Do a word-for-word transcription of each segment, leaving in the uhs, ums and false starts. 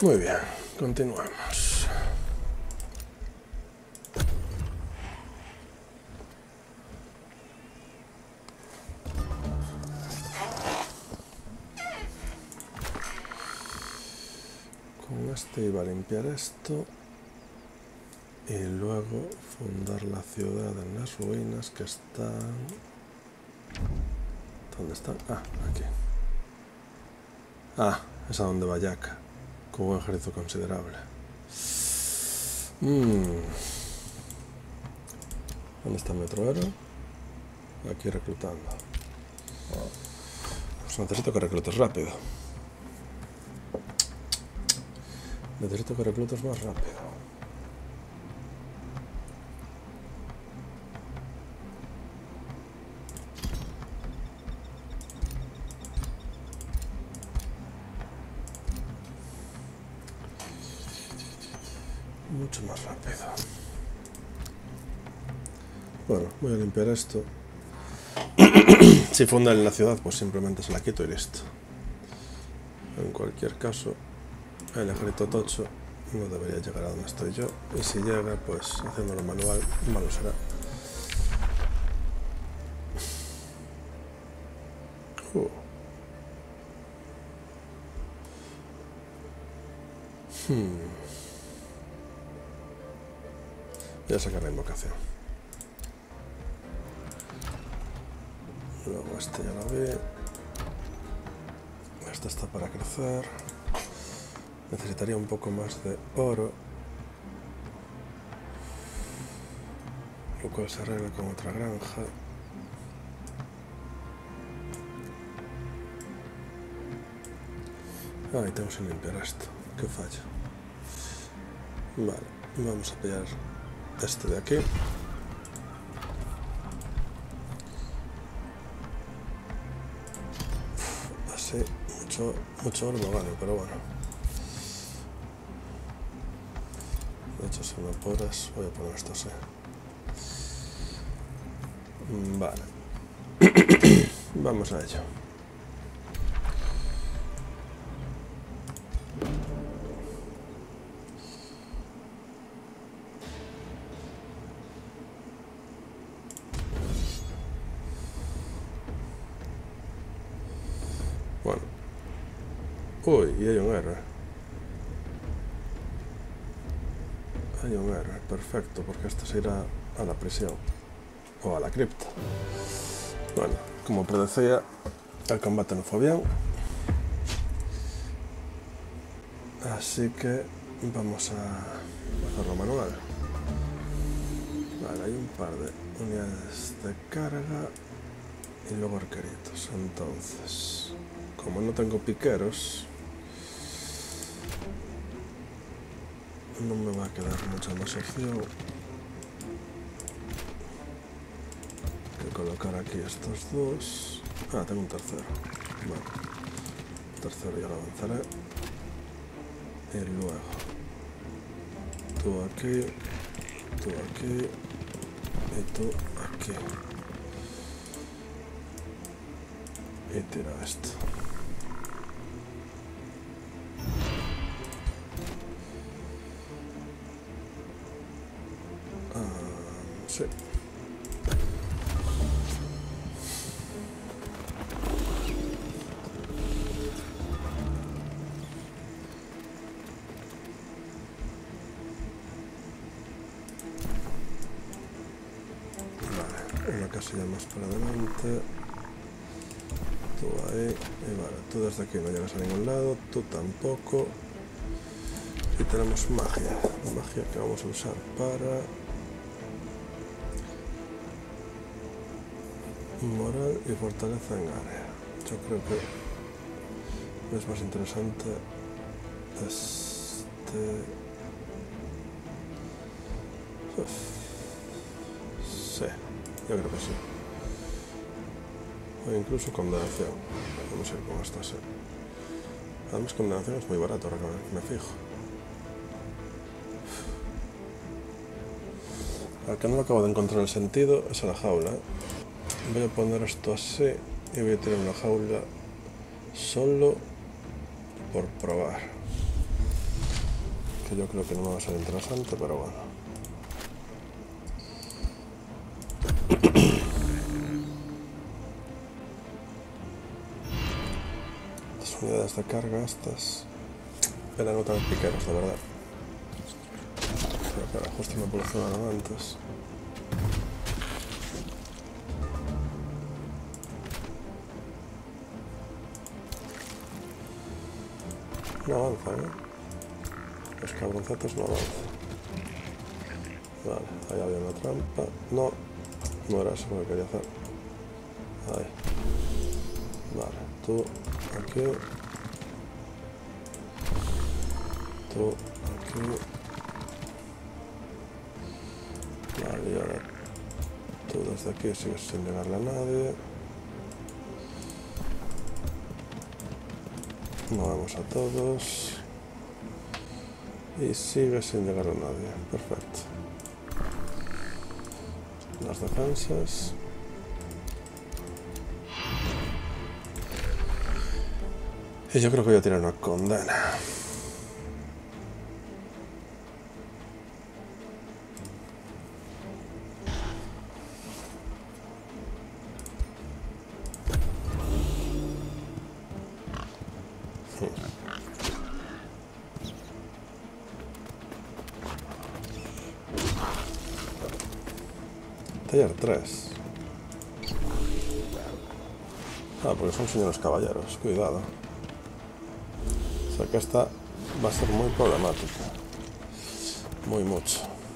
Muy bien, continuamos. Con este iba a limpiar esto y luego fundar la ciudad en las ruinas que están... ¿Dónde están? Ah, aquí. Ah, es a donde va Jack, con un ejército considerable. Mm. ¿Dónde está el metroero? Aquí reclutando. Pues necesito que reclutes rápido. Necesito que reclutes más rápido. Mucho más rápido. Bueno, voy a limpiar esto. Si fundan en la ciudad, pues simplemente se la quito y listo. En cualquier caso, el ejército tocho no debería llegar a donde estoy yo. Y si llega, pues haciéndolo manual, malo será. Uh. Hmm. Voy a sacar la invocación. Luego este ya lo vi. Este está para crecer. Necesitaría un poco más de oro. Lo cual se arregla con otra granja. Ah, y tengo que limpiar esto. Qué fallo. Vale, vamos a pillar este de aquí. Así, mucho, mucho oro no vale, pero bueno. De hecho, si me apuras, voy a poner esto así. Vale. Vamos a ello. Bueno. Uy, y hay un héroe. Hay un héroe, perfecto, porque este se irá a la prisión. O a la cripta. Bueno, como predecía, el combate no fue bien. Así que vamos a hacerlo manual. Vale, hay un par de unidades de carga y luego arqueritos. Entonces, como no tengo piqueros, no me va a quedar mucha más opción que colocar aquí estos dos. Ah, tengo un tercero. Bueno, el tercero ya lo avanzaré. Y luego tú aquí, tú aquí y tú aquí. Y tira esto. Ah, sí. Vale, una casilla más para adelante. Tú ahí, y vale, tú desde aquí no llegas a ningún lado, tú tampoco. Y tenemos magia, magia que vamos a usar para moral y fortaleza en área. Yo creo que es más interesante este... Uf. Sí, yo creo que sí. O incluso condenación. Vamos a ir con esta, sí. Además, condenación es muy barato, ahora que me fijo. Al que no lo acabo de encontrar el sentido es a la jaula. Voy a poner esto así y voy a tirar una jaula solo por probar. que yo creo que no me va a ser interesante, pero bueno. Las unidades de carga estas eran otra vez piqueros, de verdad. Pero claro, justo me evolucionaron antes. No avanzan, ¿eh? Los cabroncetos no avanzan. Vale, ahí había una trampa. No, no era eso lo que quería hacer. Ahí. Vale, tú aquí. Tú aquí. Vale, y ahora tú desde aquí sigues sin llegarle a nadie. Movemos a todos. Y sigue sin llegar a nadie. Perfecto. Las defensas. Y yo creo que voy a tirar una condena. Taller tres. Ah, porque son señores caballeros, cuidado. O sea que esta va a ser muy problemática. Muy mucho.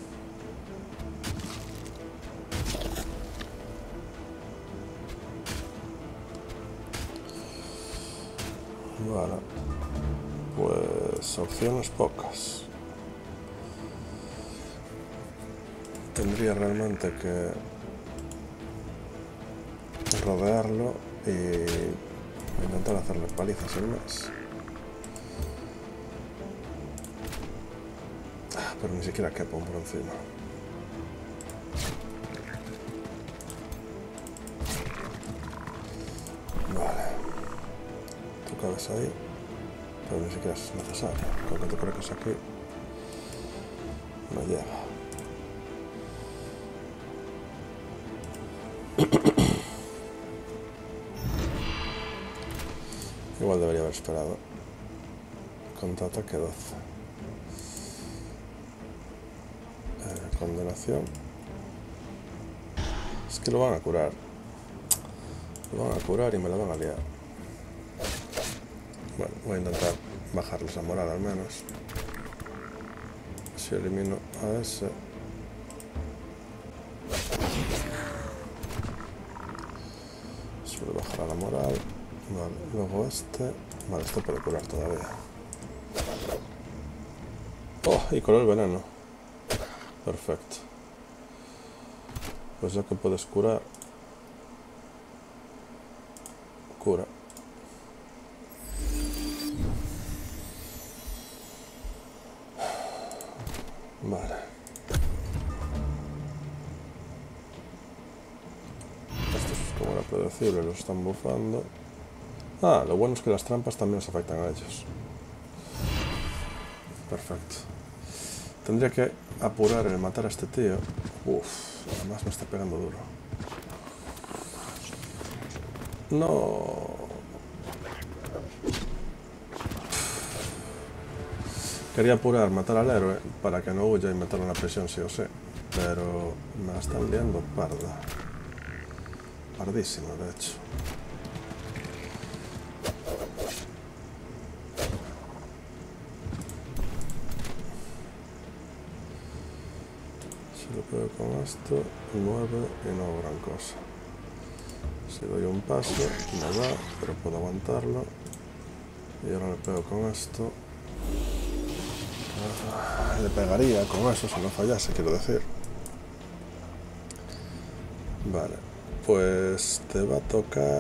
Vale. Pues opciones pocas. Tendría realmente que rodearlo y intentar hacerle palizas sin más. Ah, pero ni siquiera quepo por encima. Vale. Tú cabes ahí, pero ni siquiera es necesario. Con que tú crezcas aquí, me lleva. Igual debería haber esperado. Contraataque doce. Eh, condenación. Es que lo van a curar. Lo van a curar y me lo van a liar. Bueno, voy a intentar bajarles la moral al menos. Si elimino a ese. Solo bajar la moral. Vale, luego este. Vale, esto puede curar todavía. Oh, y coló el veneno. Perfecto. Pues ya que puedes curar. Cura. Vale. Estos, como era predecible, los están bufando. Ah, lo bueno es que las trampas también les afectan a ellos. Perfecto. Tendría que apurar el matar a este tío. Uff, además me está pegando duro. No. Quería apurar, matar al héroe para que no huya y meterlo en la prisión sí o sí. Pero me la están liando parda. Pardísima, de hecho. Si lo pego con esto, nueve y no hago gran cosa. Si doy un paso, me da, pero puedo aguantarlo. Y ahora le pego con esto. Ah, le pegaría con eso si no fallase, quiero decir. Vale, pues te va a tocar.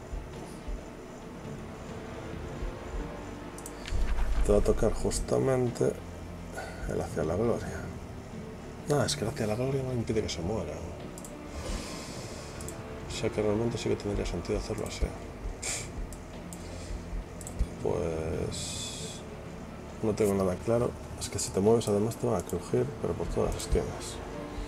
Te va a tocar justamente el hacia la gloria. No, es que el hacia la gloria no impide que se muera. O sea que realmente sí que tendría sentido hacerlo así. Pues no tengo nada claro. Es que si te mueves además te van a crujir, pero por todas las esquinas.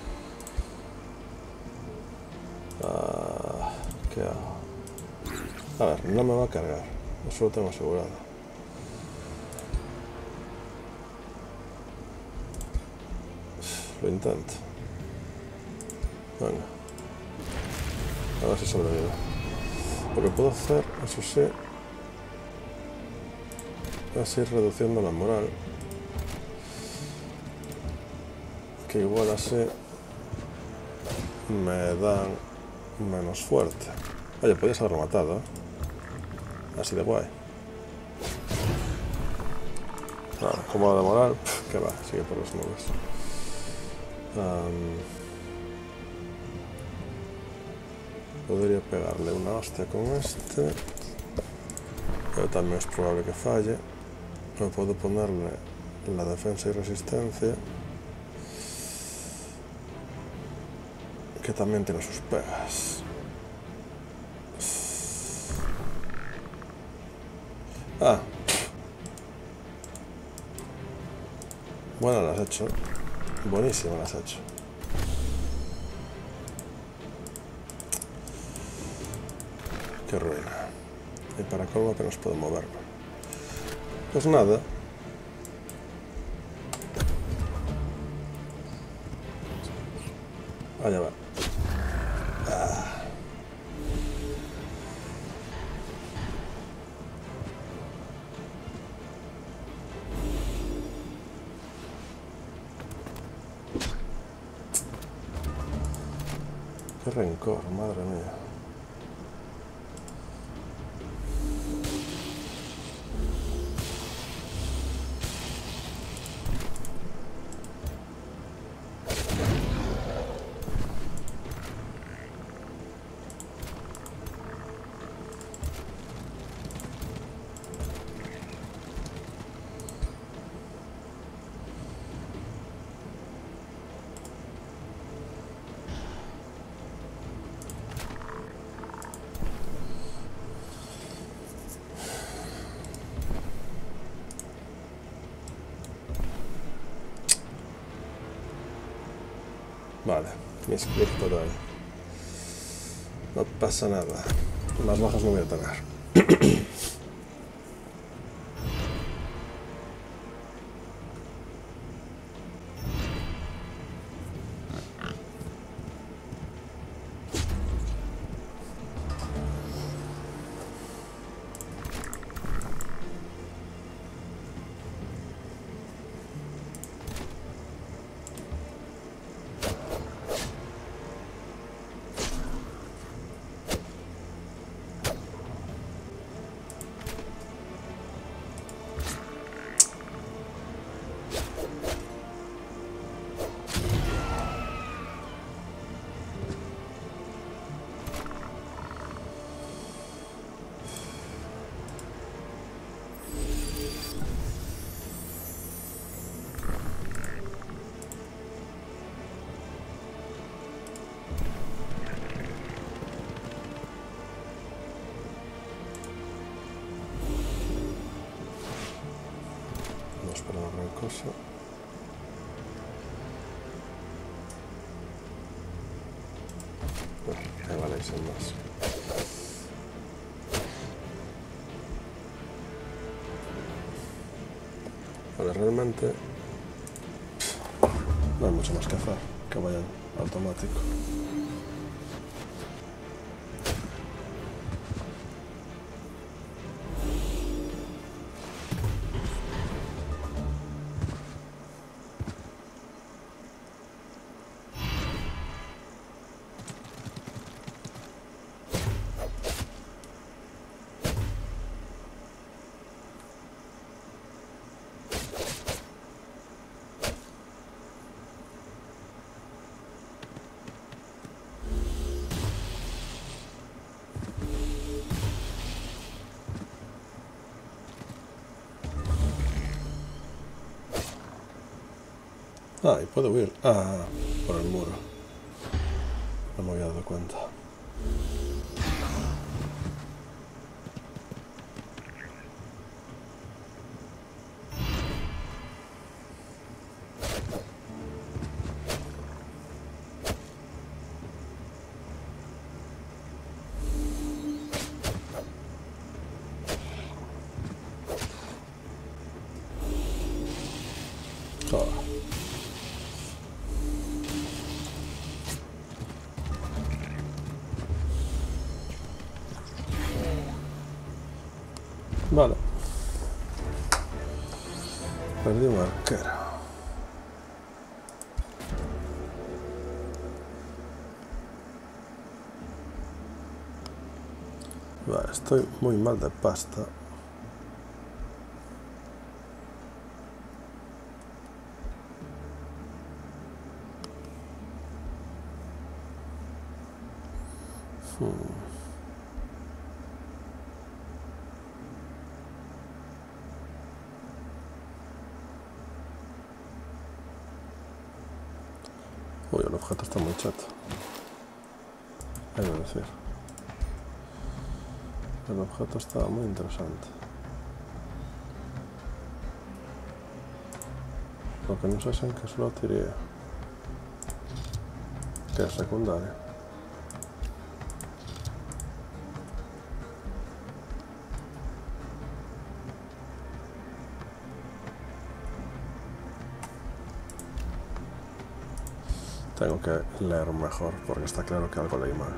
Ah, ¿qué hago? A ver, no me va a cargar. Eso lo tengo asegurado. Lo intento. Venga. A ver si sobrevivo. Lo que puedo hacer, eso sí, es ir reduciendo la moral. Que igual así me dan menos fuerte. Oye, podías haberlo matado, ¿eh? Así de guay. Claro, como de moral, pff, que va, sigue por las nubes. Um, podría pegarle una hostia con este, pero también es probable que falle. No puedo ponerle la defensa y resistencia, que también tiene sus pegas. Ah, bueno, las has hecho. Buenísimo las has hecho. Qué ruina. Y para colmo apenas puedo moverme. Pues nada. Allá va. Ah. Qué rencor, madre mía. Vale, mi script todo ahí. No pasa nada. Más bajas no voy a tener. No esperaba gran cosa. Bueno, ahí vale, sin más. Vale, realmente no hay mucho más que hacer, que vayan automático. Ah, y puedo huir. Ah, por el muro. No me había dado cuenta. Vale. Perdí un arquero. Vale, estoy muy mal de pasta. Hmm. Uy, el objeto está muy chato. Hay que decir. El objeto estaba muy interesante. Lo que no sé es en qué slot iría. Que es secundario. Tengo que leer mejor porque está claro que algo leí mal.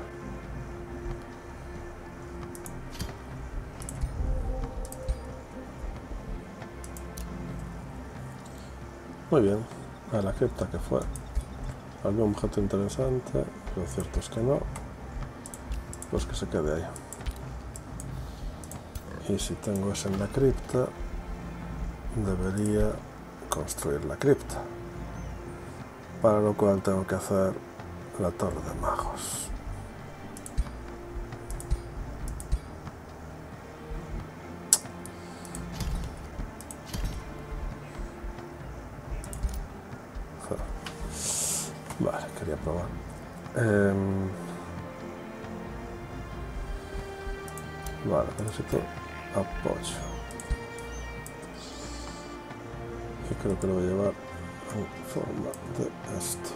Muy bien, a la cripta que fue. Algún objeto interesante, lo cierto es que no. Pues que se quede ahí. Y si tengo eso en la cripta, debería construir la cripta. Para lo cual tengo que hacer la torre de magos. Vale, quería probar. Eh, vale, necesito apoyo. Y creo que lo voy a llevar en forma de esto.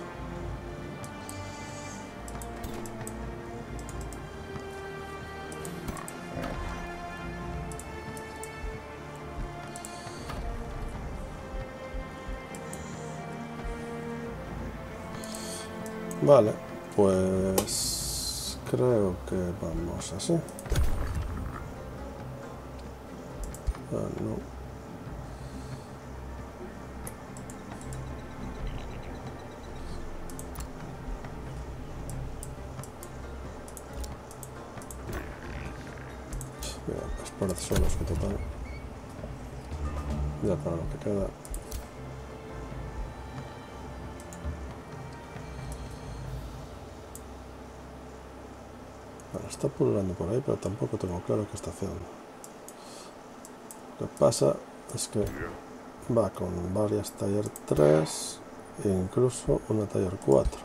Vale, pues creo que vamos así. Ah, no. Mira, espérate solos que total. Ya para lo que queda. Bueno, está pululando por ahí, pero tampoco tengo claro qué está haciendo. Lo que pasa es que va con varias Tier tres e incluso una Tier cuatro.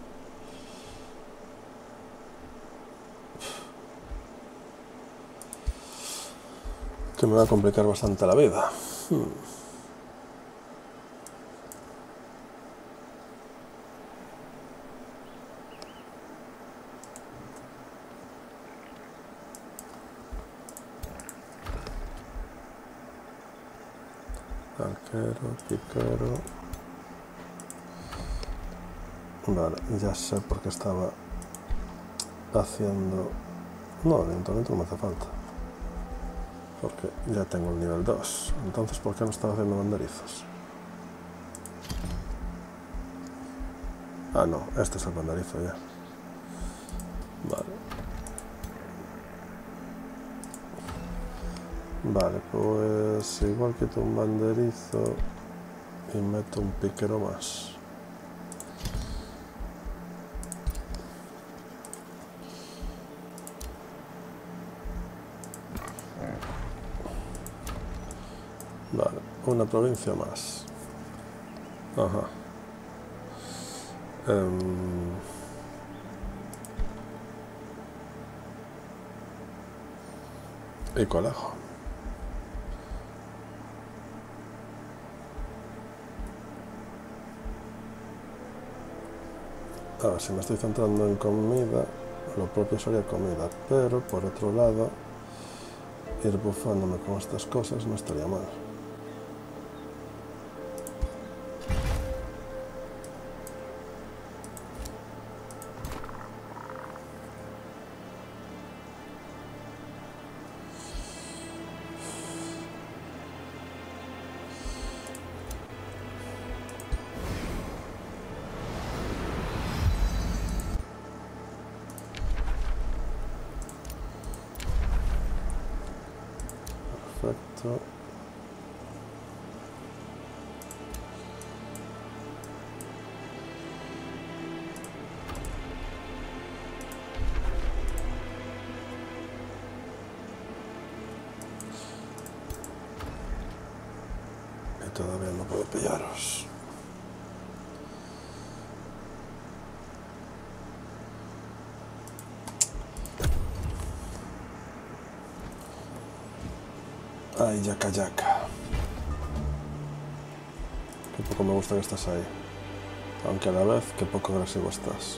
Que me va a complicar bastante la vida. Hmm. Arquero, piquero. Vale, ya sé por qué estaba haciendo... No, evidentemente no me hace falta. Porque ya tengo el nivel dos. Entonces, ¿por qué no estaba haciendo banderizos? Ah, no, este es el banderizo ya. Vale. Vale, pues igual quito un banderizo y meto un piquero más. Vale, una provincia más. Ajá. Um, y Colejo. A ver, si me estoy centrando en comida, lo propio sería comida, pero por otro lado, ir bufándome con estas cosas no estaría mal. esto. Y todavía no puedo pillaros. Ay, yaca, yaca. Qué poco me gusta que estás ahí. Aunque a la vez, qué poco agresivo estás.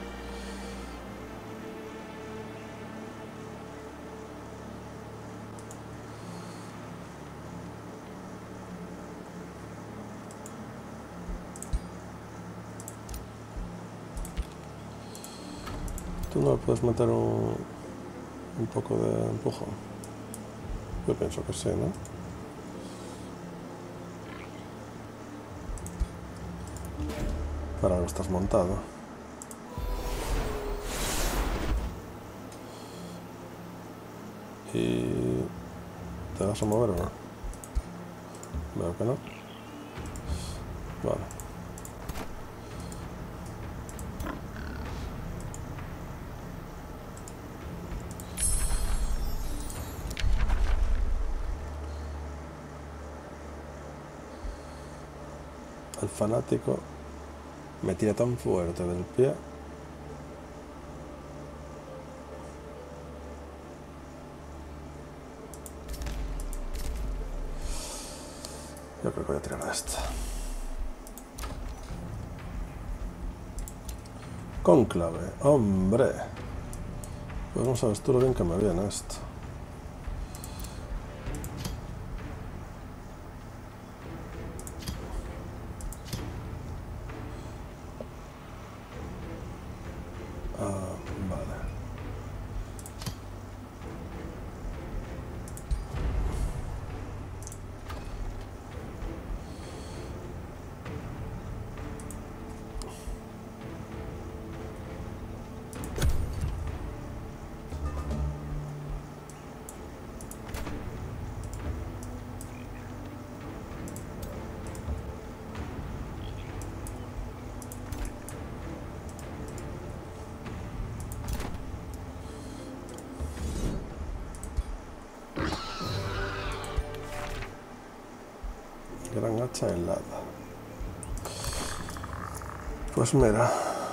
¿Tú no le puedes meter un, un poco de empujón? Yo pienso que sí, ¿no? Para algo estás montado. ¿Y te vas a mover o no? Veo que no. Vale. El fanático me tira tan fuerte del pie. Yo creo que voy a tirar a esta. Cónclave, hombre. Pues no sabes tú lo bien que me viene esto. Ah, vale. Gran hacha helada. Pues mira,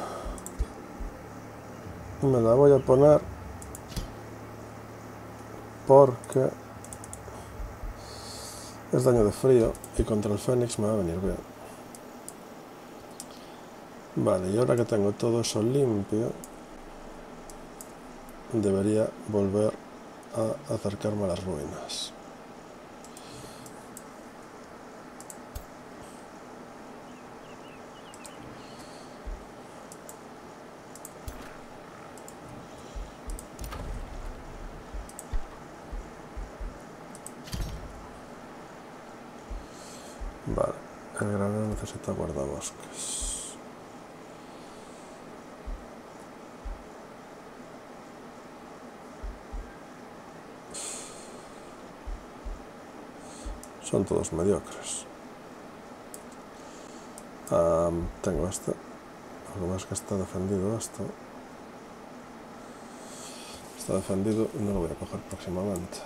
me la voy a poner porque es daño de frío y contra el Fénix me va a venir bien. Vale, y ahora que tengo todo eso limpio, debería volver a acercarme a las ruinas. Vale, el granero necesita guardabosques. Son todos mediocres. Um, tengo este. Lo más que está defendido esto. Está defendido y no lo voy a coger próximamente.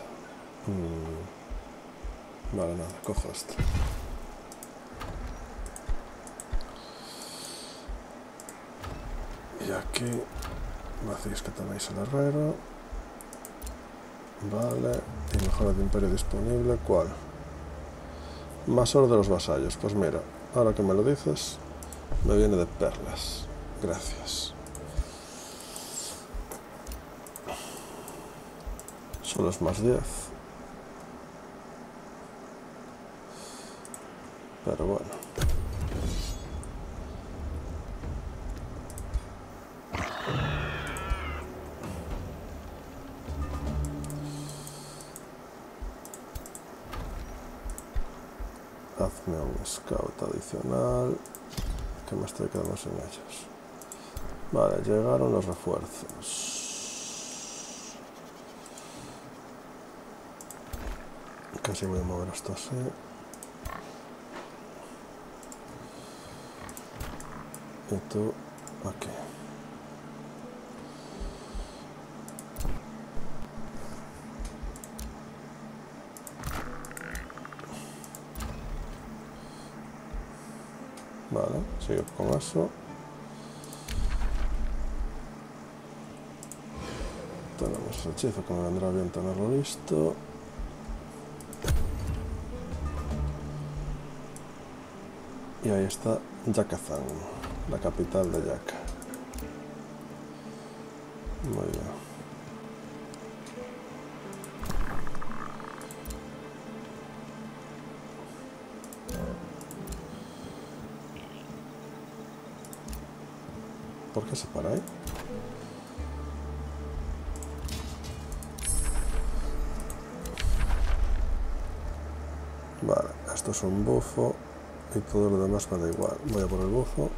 Mm. Vale, nada, cojo este. Y aquí me hacéis que tenéis el herrero. Vale, y mejora de imperio disponible. ¿Cuál? Más oro de los vasallos. Pues mira, ahora que me lo dices, me viene de perlas. Gracias. Solo es más diez. Pero bueno. Hazme un scout adicional, que me estoy quedando sin ellos. Vale, llegaron los refuerzos. Casi voy a mover esto así. Y tú aquí. Vale, sigo con eso. Tenemos el hechizo que me vendrá bien tenerlo listo. Y ahí está Yakazan, la capital de Yaka. Muy bien. ¿Por qué se para ahí? Vale, esto es un bufo y todo lo demás me da igual. Voy a por el bufo.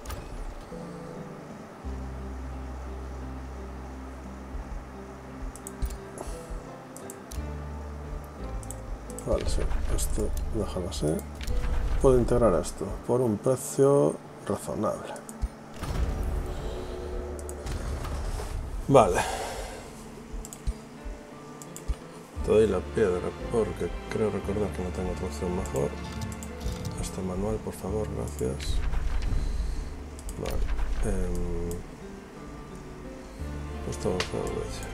Vale, sí, esto déjalo así. Puedo integrar esto por un precio razonable. Vale. Te doy la piedra porque creo recordar que no tengo otra opción mejor. Este manual, por favor, gracias. Vale. Eh, esto avanzado de hecho.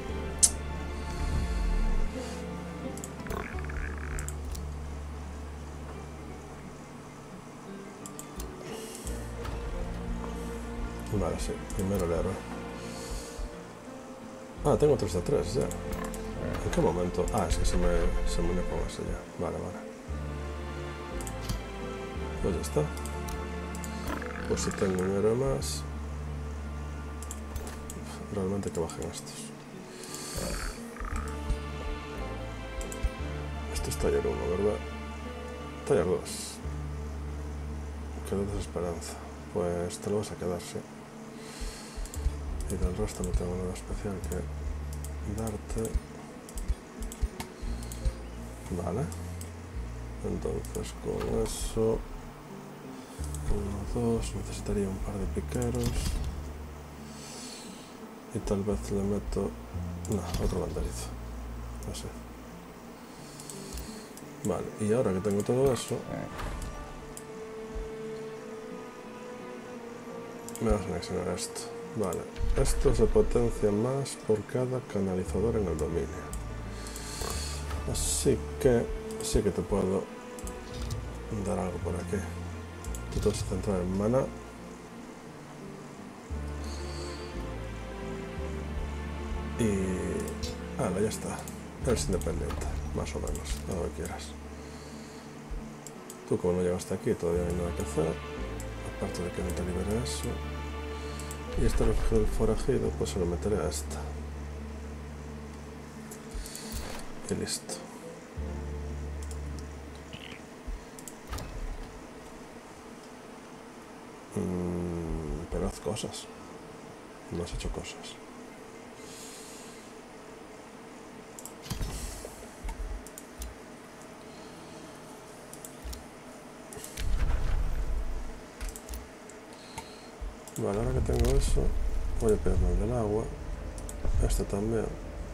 Vale, sí, primero el héroe. Ah, tengo tres de tres ya. ¿En qué momento? Ah, es que se me, se me unió con eso ya. Vale, vale. Pues ya está. Pues si tengo un héroe más. Realmente que bajen estos. Esto es taller uno, ¿verdad? Taller dos. Qué desesperanza. Pues te lo vas a quedar, sí. Y del resto no tengo nada especial que darte. Vale. Entonces con eso... Uno, dos, necesitaría un par de piqueros. Y tal vez le meto... No, otro banderizo. Así. Vale, y ahora que tengo todo eso... Me vas a anexionar esto. Vale, esto se potencia más por cada canalizador en el dominio. Así que sí que te puedo dar algo por aquí. Tú te vas a centrar en mana. Y... Ah, ya está. Eres independiente, más o menos, a lo que quieras. Tú como no llegaste aquí todavía no hay nada que hacer. Aparte de que no te libere eso. Y este refugio del forajido, pues se lo meteré a esta. Y listo. Mm, pero haz cosas. No has hecho cosas. Vale, ahora que tengo eso, voy a pedirme el del agua. Este también.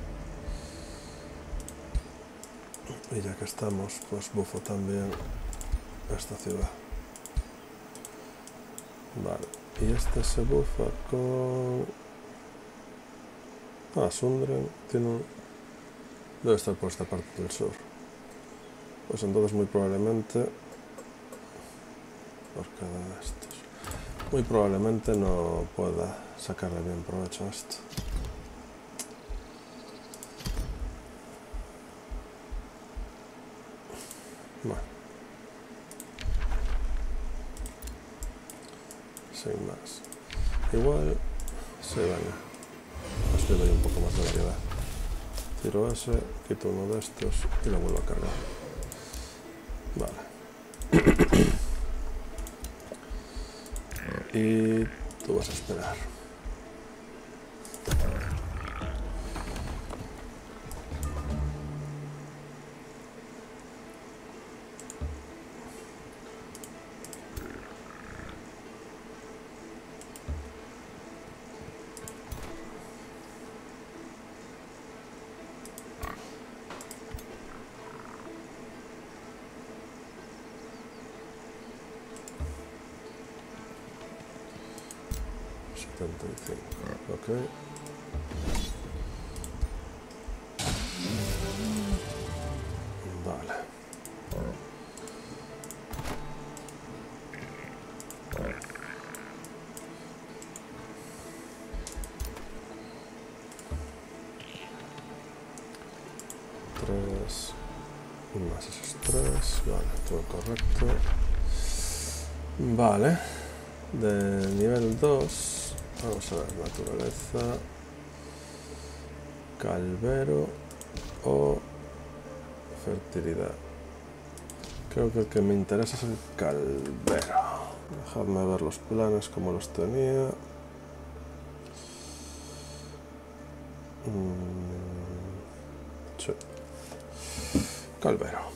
Y ya que estamos, pues bufo también esta ciudad. Vale, y este se bufa con... Ah, Sundren tiene un... Debe estar por esta parte del sur. Pues entonces muy probablemente... Por cada de estos. Muy probablemente no pueda sacarle bien provecho a esto. Bueno. Sin más. Igual, sí, venga. Os le doy un poco más de variedad. Tiro ese, quito uno de estos y lo vuelvo a cargar. Vale. Y tú vas a esperar. setenta y cinco. Ok. Vale. Tres. Más esos tres. Vale, todo correcto. Vale. De nivel dos. Vamos a ver, naturaleza. Calvero o fertilidad. Creo que el que me interesa es el calvero. Dejadme ver los planes como los tenía. Mm, sí. Calvero.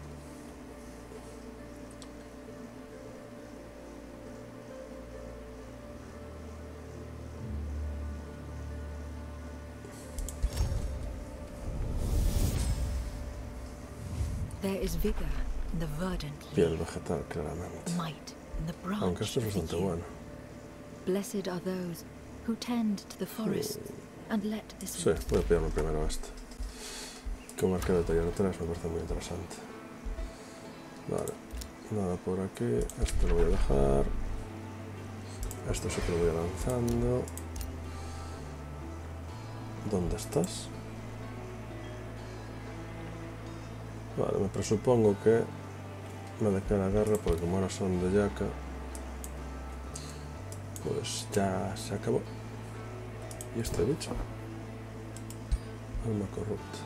There is vigor in the verdant Piel leaf, vegetal, claramente. might in the Aunque branch esto es of the bastante yew. bueno. Blessed are those who tend to the forest and let this Sí, voy a pillarme primero esto. Como arquero de taller tres me parece muy interesante. Vale, nada por aquí. Esto lo voy a dejar. Esto sí que lo voy lanzando. ¿Dónde estás? Vale, me presupongo que me declara guerra porque como ahora son de Yaka, pues ya se acabó. ¿Y este bicho? Alma corrupta.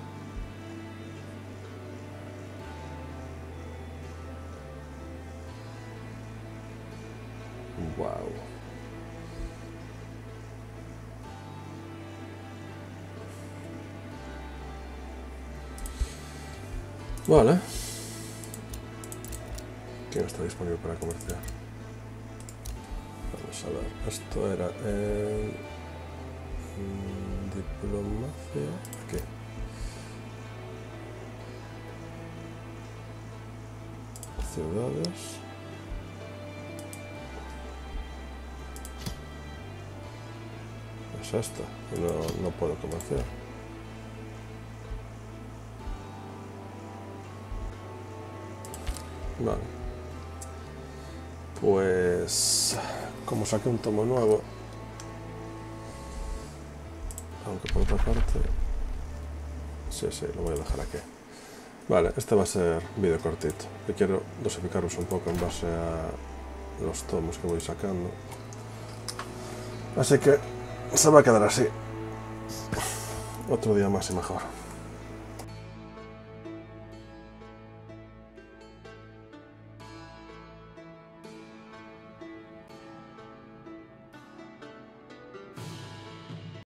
Wow. Vale. ¿Quién está disponible para comerciar? Vamos a ver. Esto era en diplomacia. Aquí. Ciudades. Es esta. Y no, no puedo comerciar. Vale. Pues como saqué un tomo nuevo, aunque por otra parte, sí, sí, lo voy a dejar aquí. Vale, este va a ser vídeo cortito. Yo quiero dosificaros un poco en base a los tomos que voy sacando. Así que se va a quedar así. Otro día más y mejor.